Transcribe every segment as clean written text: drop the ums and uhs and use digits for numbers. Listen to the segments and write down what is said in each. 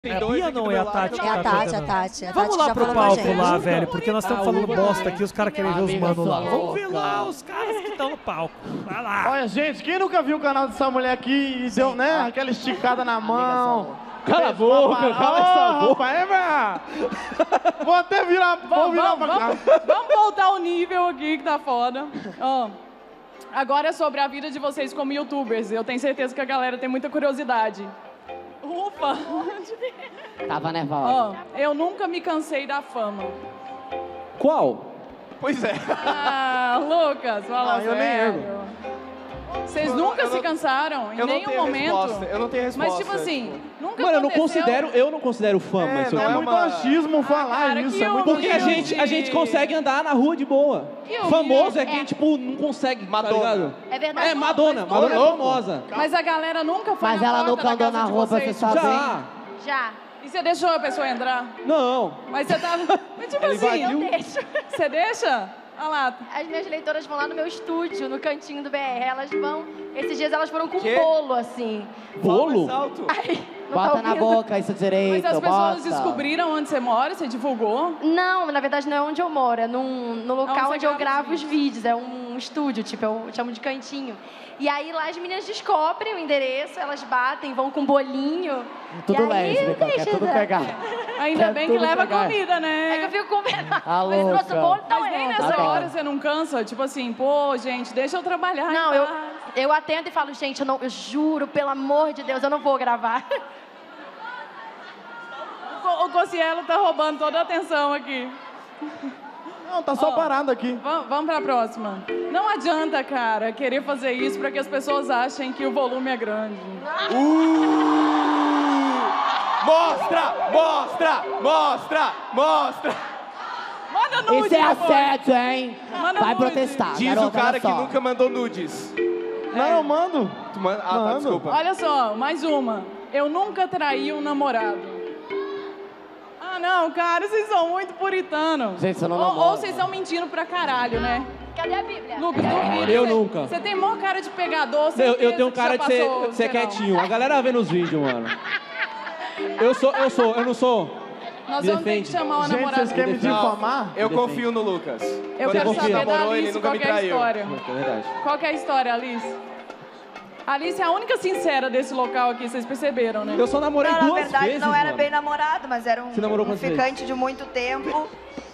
É a Bia não é a Tati? É a Tati, a Tati. Vamos lá já pro falou com a palco gente. lá, velho, porque nós estamos falando bosta aqui, os caras querem ver os manos lá. Vamos ver lá os caras que estão no palco. Vai lá. Olha, gente, quem nunca viu o canal dessa mulher aqui e deu, né, aquela esticada na mão? Cala a boca, cala essa boca. Rapaz, vou até virar, vou virar pra cá. Vamos voltar ao nível aqui que tá foda. Ó, agora é sobre a vida de vocês como youtubers. Eu tenho certeza que a galera tem muita curiosidade. Ufa! Tava nervosa. Ó, eu nunca me cansei da fama. Qual? Pois é. Ah, Lucas, fala eu nem sério. Vocês nunca se cansaram em nenhum momento? Eu não tenho resposta. Mas tipo assim, nunca Mano, aconteceu... eu não considero fama isso É aqui. muito achismo falar cara, isso, que é muito Porque a humilde. gente consegue andar na rua de boa. Que humilde. Famoso é quem, tipo, não consegue, tá ligado? É verdade. É, Madonna. Madonna é famosa. Mas a galera nunca foi Mas na ela porta nunca da andou casa na de rua pra vocês. ser sozinha. Já. Já. E você deixou a pessoa entrar? Não. Mas você tava... Mas tipo Ela assim... invadiu. Eu deixo. Você deixa? Olha lá. As minhas leitoras vão lá no meu estúdio, no cantinho do BR. Elas vão... Esses dias elas foram com Quê? bolo, assim. Bolo? Aí, não tá Bota na ouvindo? boca isso direito, Mas as pessoas bota. descobriram onde você mora? Você divulgou? Não, na verdade não é onde eu moro. É no local você onde eu grava gravo os vídeos. É um estúdio, tipo, eu chamo de cantinho. E aí lá as meninas descobrem o endereço, elas batem, vão com bolinho. Tudo e aí, lésbica, quer deixa, tudo né? pegar. Ainda Quer bem que tudo leva pegar. comida, né? É que eu fico com medo. Ah, Mas trouxe o louca. bolo, então Mas nem entra. nessa tá. hora você não cansa? Tipo assim, pô, gente, deixa eu trabalhar. Não, em eu, paz. eu atendo e falo, gente, eu juro, pelo amor de Deus, eu não vou gravar. O Cossielo tá roubando toda a atenção aqui. Não, tá só Ó, parado aqui. Vamos pra próxima. Não adianta, cara, querer fazer isso pra que as pessoas achem que o volume é grande. Mostra! Mostra! Mostra! Mostra! Manda nude, Isso é por favor. assédio, hein? Manda Vai nude. protestar, Diz garota, o cara olha que só. nunca mandou nudes. Não, eu mando. Tu manda... Ah, tá, Mando. desculpa. Olha só, mais uma. Eu nunca traí um namorado. Ah, não, cara, vocês são muito puritanos. Gente, eu não Ou namoro. vocês estão mentindo pra caralho, né? Cadê a Bíblia? Lucas, Cadê a Bíblia? duvido. Eu Você- nunca. Você tem maior cara de pegador, Eu certeza tenho que cara já de ser passou geral. quietinho. A galera vê nos vídeos, mano. Eu não sou. Nós Me vamos ter que defende. chamar o Gente, namorado. vocês querem me Não, difamar? eu Defende. confio no Lucas. Eu Quando quero a gente saber da namorou, ele Alice, nunca qual me que é a traiu. história. É verdade. Qual que é a história, Alice? Alice é a única sincera desse local aqui, vocês perceberam, né? Eu só namorei Não, na duas verdade vezes, não era mano. bem namorado, mas era um, Você namorou quantas ficante de muito tempo.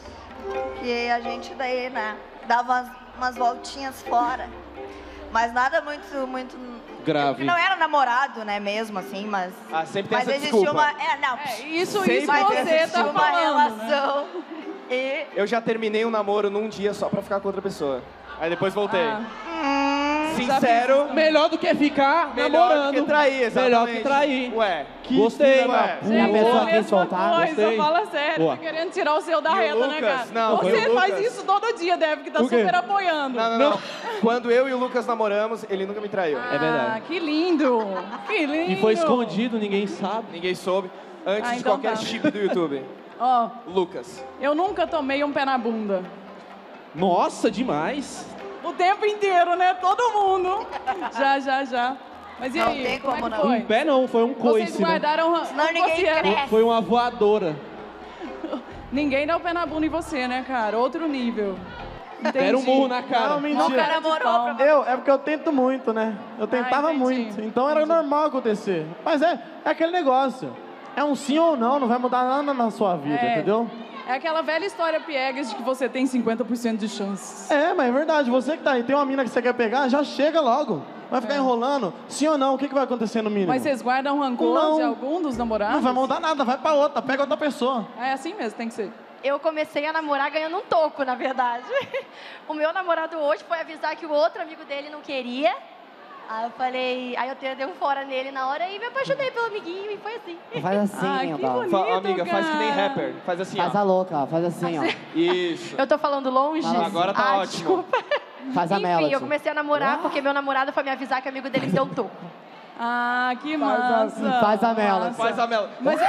E a gente daí, né, dava umas voltinhas fora. Mas nada muito Grave. não era namorado, né, mesmo assim, mas... Ah, sempre tem mas essa existia desculpa. uma... não. Isso Sempre você Existia tá uma falando, né? relação. E... Eu já terminei um namoro num dia só pra ficar com outra pessoa. Aí depois voltei. Ah. Sincero, Melhor do que ficar melhor namorando. do que trair, exatamente. Melhor que trair. Ué, Gostei. ué. E a pessoa quis Mesma soltar? coisa, Gostei. fala sério, Boa. tá querendo tirar o seu da E o reta, né, Lucas? cara? Não, foi Você o faz Lucas. isso todo dia, deve, que tá O quê? super apoiando. Não. Quando eu e o Lucas namoramos, ele nunca me traiu. É verdade. Ah, que lindo, que lindo. E foi escondido, ninguém sabe. Ninguém soube. Antes de então qualquer tá. chip do YouTube. Ó, Lucas. eu nunca tomei um pé na bunda. Nossa, demais. O tempo inteiro, né? Todo mundo. Já. Mas e Não aí, tem como é como que não. foi? Um pé não, foi um Vocês coice, né? guardaram... Senão ninguém Cossielo. cresce. Foi uma voadora. Ninguém dá o pé na bunda em você, né, cara? Outro nível. Entendi. Era um murro na cara. Não, Nunca mentira. namorou pra... É porque eu tento muito, né? Eu tentava entendi. muito. Então era normal acontecer. Mas é aquele negócio. É um sim ou não, não vai mudar nada na sua vida, É. entendeu? É aquela velha história piegas de que você tem 50% de chance. É, mas é verdade. Você que tá aí, tem uma mina que você quer pegar, já chega logo. Vai ficar enrolando. Sim ou não, o que vai acontecer no mínimo? Mas vocês guardam rancor Não. de algum dos namorados? Não vai mudar nada, vai pra outra, pega outra pessoa. É assim mesmo, tem que ser. Eu comecei a namorar ganhando um toco, na verdade. O meu namorado hoje foi avisar que o outro amigo dele não queria. Aí eu falei... Aí eu dei um fora nele na hora e me apaixonei pelo amiguinho e foi assim. Faz assim, Ai, que ó. bonito, Amiga, faz que nem cara. rapper. Faz assim, Faz ó. a louca, ó. Faz assim, ó. Isso. Eu tô falando longe? Fala assim. Agora tá ótimo. Desculpa. Faz a Enfim, Melody. eu comecei a namorar porque meu namorado foi me avisar que o amigo dele me deu um toco. Ah, que massa. Faz a Melody. Faz a Mela. Mas,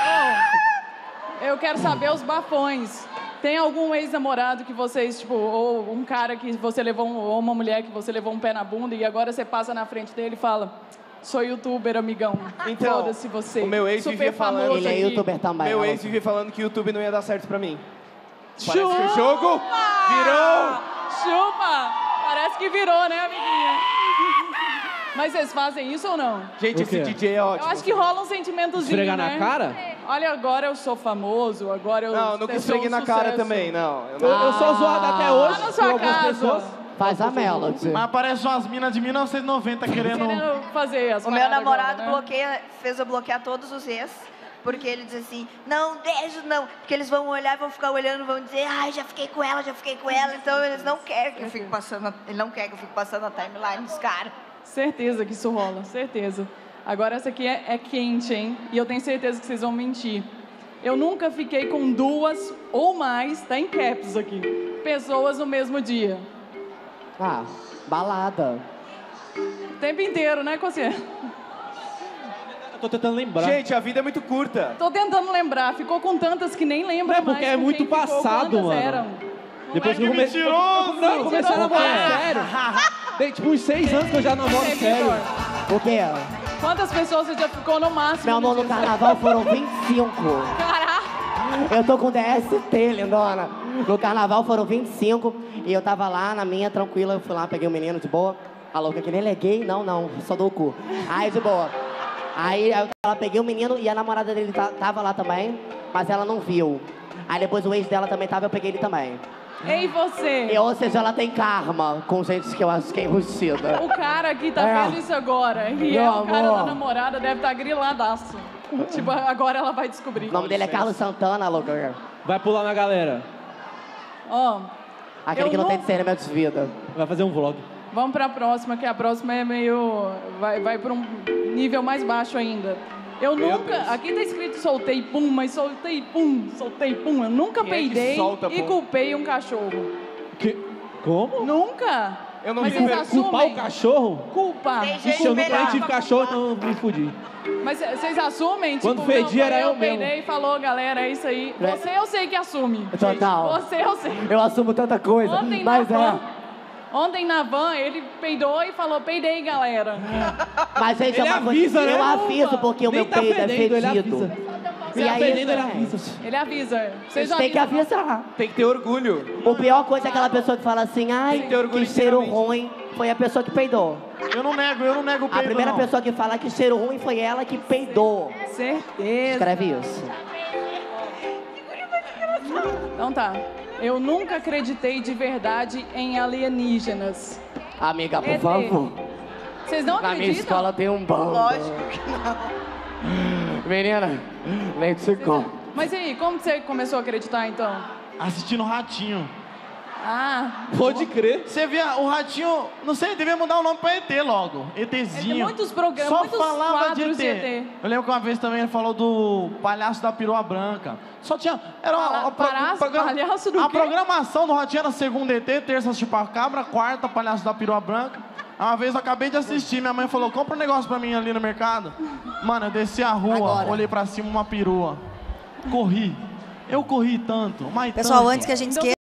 ó, eu quero saber os bafões. Tem algum ex-namorado que vocês, tipo, ou um cara que você levou, ou uma mulher que você levou um pé na bunda e agora você passa na frente dele e fala: Sou youtuber, amigão. Então, foda-se você. o meu ex Super vivia falando- famoso Ele é aqui. youtuber também. Meu ela- ex vivia falando que o YouTube não ia dar certo pra mim. Parece Chupa! que o jogo virou. Chupa! Parece que virou, né, amiguinha? Mas vocês fazem isso ou não? Gente, O quê? esse DJ é ótimo. Eu acho que rola um sentimentozinho, Esfregar né? na cara? Olha, agora eu sou famoso, agora eu Não, nunca eu sou esfreguei um na cara sucesso. também, não. Eu sou zoado até hoje Lá na por sua algumas casa. pessoas. Faz a Melody. Mas aparece umas minas de 1990 querendo... Querendo fazer as O meu paradas namorado agora, né? fez eu bloquear todos os ex, porque ele diz assim, não, deixa, não. Porque eles vão olhar e vão ficar olhando, vão dizer, ai, já fiquei com ela. Então eles não querem que eu fique passando, ele não quer que eu fique passando a timeline dos caras. Certeza que isso rola, certeza. Agora essa aqui é quente, hein? E eu tenho certeza que vocês vão mentir. Eu nunca fiquei com 2 ou mais, tá em caps aqui, pessoas no mesmo dia. Ah, balada. O tempo inteiro, né, Cossier? Eu tô tentando lembrar. Gente, a vida é muito curta. Tô tentando lembrar, ficou com tantas que nem lembra É, porque mais é com muito quem ficou, passado, quantas mano. eram. Depois que eu comecei. mentiroso! Não, eu comecei a namorar sério. Tem tipo uns 6 anos que eu já namoro Você, sério. Vitor, O quê? quantas pessoas você já ficou no máximo? Meu amor, no dia? carnaval foram 25. Caraca! Eu tô com DST, lindona. No carnaval foram 25 e eu tava lá na minha, tranquila. Eu fui lá, peguei o menino de boa. A louca que nem ele é gay, não, só dou o cu. Aí, de boa. Aí eu peguei o menino e a namorada dele tava lá também, mas ela não viu. Aí depois o ex dela também tava, eu peguei ele também. Ei, você! Ou seja, ela tem karma com gente que eu acho que é enrustida. O cara que tá É. vendo isso agora, e Meu é o cara amor. da namorada, deve estar griladaço. Tipo, agora ela vai descobrir. O nome dele é Carlos Santana, louca. Vai pular na galera. Ó, Aquele Eu que não tem não- discernimento de vida. Vai fazer um vlog. vamos pra próxima, que a próxima é meio... Vai pra um nível mais baixo ainda. Eu nunca... Aqui tá escrito soltei pum, mas soltei pum. Eu nunca Quem é que peidei solta e pum? culpei um cachorro. Como? Nunca? Eu não Mas me vocês ver- assumem? Culpar o cachorro? Culpa. Tem gente Ixi, eu nunca melhor. tive cachorro, então eu me fudi. Mas vocês assumem? Quando tipo, fedi, não, era eu peidei mesmo. e falou, galera, é isso aí. É. Você eu sei que assume. Total. Você eu sei. Eu assumo tanta coisa, Ontem mas na van, ontem na van, ele peidou e falou, peidei, galera. Mas, gente, Ele é uma avisa, coisa... né? Eu aviso porque o Nem meu tá peido é fedendo, ele fedido. avisa. E Tá aí, fedendo, ele gente, avisa. Ele avisa. Vocês tem que avisam. avisar. Tem que ter orgulho. O pior coisa é aquela pessoa que fala assim, ai, ter orgulho que cheiro inteiramente. ruim foi a pessoa que peidou. Eu não nego o A peido, primeira não. pessoa que fala que cheiro ruim foi ela que peidou. Certeza. Escreve isso. Então tá. Eu nunca acreditei de verdade em alienígenas. Amiga, por ET. favor. Vocês não Na minha acreditam? escola tem um bando. Lógico que não. Menina, leite se come. Mas e aí, como que você começou a acreditar, então? Assistindo Ratinho. Ah, Pode crer. Você via o Ratinho, não sei, devia mudar o nome pra ET logo. ETzinho. Tem muitos programas, Só muitos falava de quadros de ET. ET. Eu lembro que uma vez também ele falou do palhaço da perua branca. Só tinha. Era Palhaço do a quê? programação do Ratinho era segunda ET, terça chupacabra, quarta palhaço da perua branca. Uma vez eu acabei de assistir, minha mãe falou: compra um negócio pra mim ali no mercado. Mano, eu desci a rua, Agora. olhei pra cima uma perua. Corri. Eu corri tanto, mas Pessoal, tanto. antes que a gente Então, esqueça.